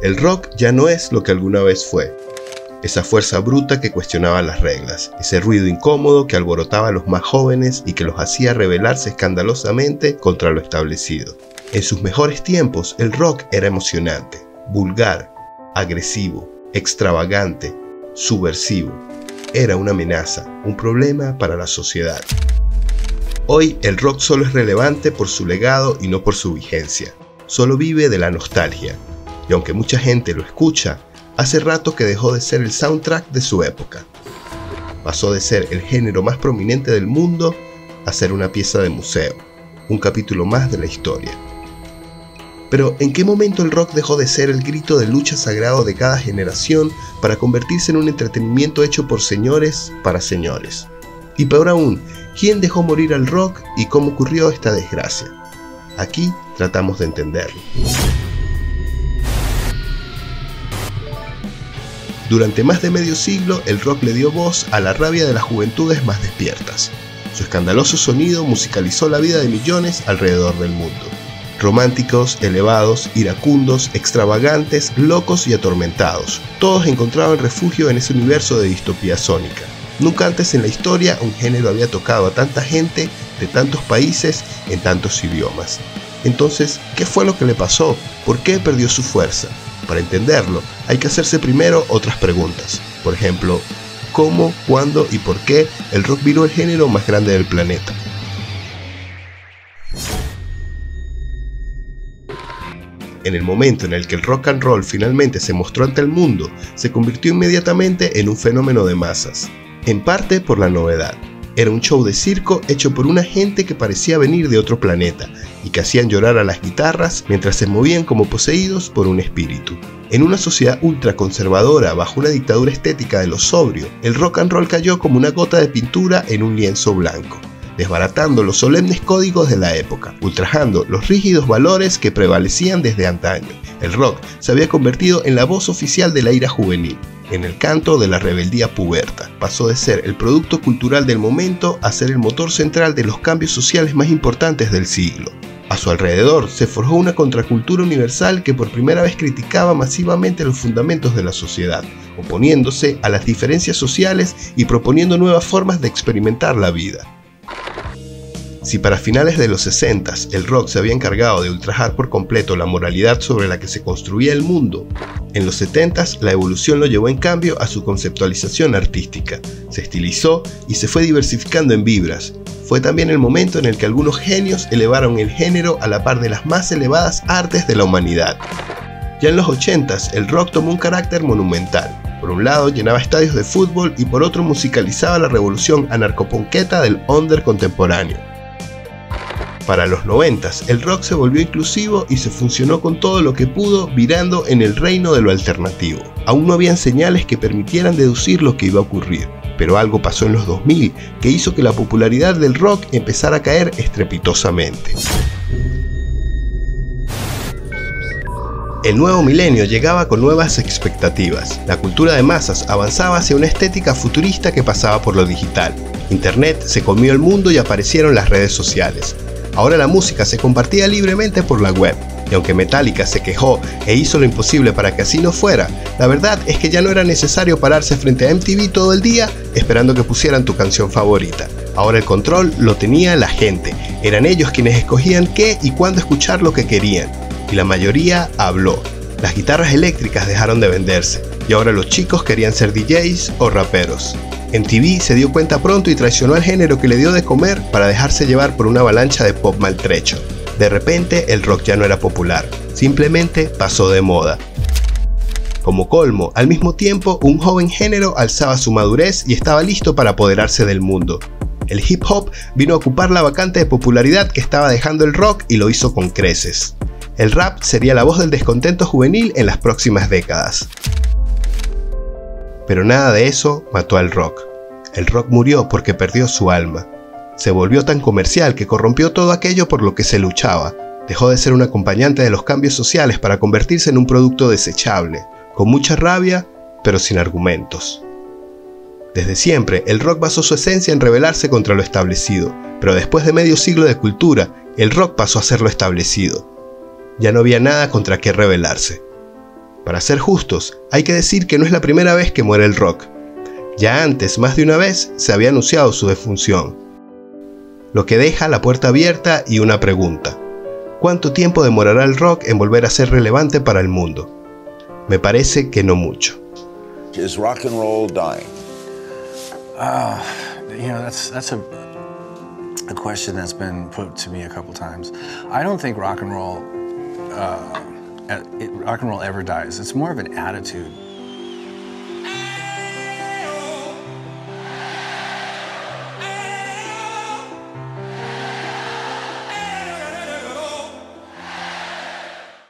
El rock ya no es lo que alguna vez fue. Esa fuerza bruta que cuestionaba las reglas, ese ruido incómodo que alborotaba a los más jóvenes y que los hacía rebelarse escandalosamente contra lo establecido. En sus mejores tiempos, el rock era emocionante, vulgar, agresivo, extravagante, subversivo. Era una amenaza, un problema para la sociedad. Hoy el rock solo es relevante por su legado y no por su vigencia. Solo vive de la nostalgia. Y aunque mucha gente lo escucha, hace rato que dejó de ser el soundtrack de su época. Pasó de ser el género más prominente del mundo a ser una pieza de museo, un capítulo más de la historia. Pero ¿en qué momento el rock dejó de ser el grito de lucha sagrado de cada generación para convertirse en un entretenimiento hecho por señores para señores? Y peor aún, ¿quién dejó morir al rock y cómo ocurrió esta desgracia? Aquí tratamos de entenderlo. Durante más de medio siglo, el rock le dio voz a la rabia de las juventudes más despiertas. Su escandaloso sonido musicalizó la vida de millones alrededor del mundo. Románticos, elevados, iracundos, extravagantes, locos y atormentados. Todos encontraban refugio en ese universo de distopía sónica. Nunca antes en la historia un género había tocado a tanta gente, de tantos países, en tantos idiomas. Entonces, ¿qué fue lo que le pasó? ¿Por qué perdió su fuerza? Para entenderlo, hay que hacerse primero otras preguntas. Por ejemplo, ¿cómo, cuándo y por qué el rock viró el género más grande del planeta? En el momento en el que el rock and roll finalmente se mostró ante el mundo, se convirtió inmediatamente en un fenómeno de masas. En parte por la novedad. Era un show de circo hecho por una gente que parecía venir de otro planeta y que hacían llorar a las guitarras mientras se movían como poseídos por un espíritu. En una sociedad ultraconservadora bajo una dictadura estética de lo sobrio, el rock and roll cayó como una gota de pintura en un lienzo blanco, desbaratando los solemnes códigos de la época, ultrajando los rígidos valores que prevalecían desde antaño. El rock se había convertido en la voz oficial de la ira juvenil, en el canto de la rebeldía puberta. Pasó de ser el producto cultural del momento a ser el motor central de los cambios sociales más importantes del siglo. A su alrededor se forjó una contracultura universal que por primera vez criticaba masivamente los fundamentos de la sociedad, oponiéndose a las diferencias sociales y proponiendo nuevas formas de experimentar la vida. Si para finales de los 60s el rock se había encargado de ultrajar por completo la moralidad sobre la que se construía el mundo, en los 70s la evolución lo llevó en cambio a su conceptualización artística, se estilizó y se fue diversificando en vibras. Fue también el momento en el que algunos genios elevaron el género a la par de las más elevadas artes de la humanidad. Ya en los 80s el rock tomó un carácter monumental. Por un lado llenaba estadios de fútbol y por otro musicalizaba la revolución anarcopunqueta del under contemporáneo. Para los 90s, el rock se volvió inclusivo y se funcionó con todo lo que pudo, virando en el reino de lo alternativo. Aún no habían señales que permitieran deducir lo que iba a ocurrir, pero algo pasó en los 2000 que hizo que la popularidad del rock empezara a caer estrepitosamente. El nuevo milenio llegaba con nuevas expectativas. La cultura de masas avanzaba hacia una estética futurista que pasaba por lo digital. Internet se comió el mundo y aparecieron las redes sociales. Ahora la música se compartía libremente por la web, y aunque Metallica se quejó e hizo lo imposible para que así no fuera, la verdad es que ya no era necesario pararse frente a MTV todo el día esperando que pusieran tu canción favorita. Ahora el control lo tenía la gente, eran ellos quienes escogían qué y cuándo escuchar lo que querían, y la mayoría habló. Las guitarras eléctricas dejaron de venderse, y ahora los chicos querían ser DJs o raperos. MTV se dio cuenta pronto y traicionó al género que le dio de comer para dejarse llevar por una avalancha de pop maltrecho. De repente el rock ya no era popular, simplemente pasó de moda. Como colmo, al mismo tiempo un joven género alzaba su madurez y estaba listo para apoderarse del mundo. El hip hop vino a ocupar la vacante de popularidad que estaba dejando el rock y lo hizo con creces. El rap sería la voz del descontento juvenil en las próximas décadas. Pero nada de eso mató al rock. El rock murió porque perdió su alma. Se volvió tan comercial que corrompió todo aquello por lo que se luchaba. Dejó de ser un acompañante de los cambios sociales para convertirse en un producto desechable, con mucha rabia, pero sin argumentos. Desde siempre, el rock basó su esencia en rebelarse contra lo establecido, pero después de medio siglo de cultura, el rock pasó a ser lo establecido. Ya no había nada contra qué rebelarse. Para ser justos, hay que decir que no es la primera vez que muere el rock. Ya antes, más de una vez, se había anunciado su defunción. Lo que deja la puerta abierta y una pregunta. ¿Cuánto tiempo demorará el rock en volver a ser relevante para el mundo? Me parece que no mucho. Is rock and roll dying? That's a question that's been put to me a couple times. I don't think rock and roll ever dies. It's more of an attitude.